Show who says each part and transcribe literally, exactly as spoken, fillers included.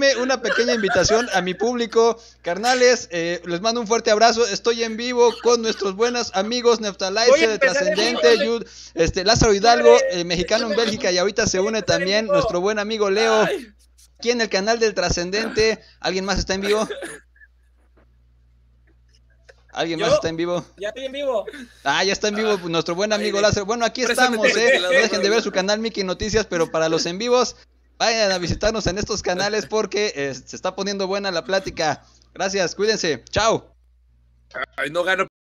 Speaker 1: permítanme una pequeña invitación a mi público. Carnales, eh, les mando un fuerte abrazo. Estoy en vivo con nuestros buenos amigos Neftalizer de Trascendente, Yud, este, Lázaro Hidalgo, eh, mexicano en Bélgica, y ahorita se une también nuestro buen amigo Leo, aquí en el canal del Trascendente. ¿Alguien más está en vivo? ¿Alguien
Speaker 2: ¿Yo?
Speaker 1: más está en vivo?
Speaker 2: Ya estoy en vivo.
Speaker 1: Ah, ya está en vivo nuestro buen amigo Lázaro. Bueno, aquí estamos, eh. No dejen de ver su canal Mickey Noticias, pero para los en vivos, vayan a visitarnos en estos canales porque eh, se está poniendo buena la plática. Gracias, cuídense. Chao.
Speaker 3: Ay, no gano.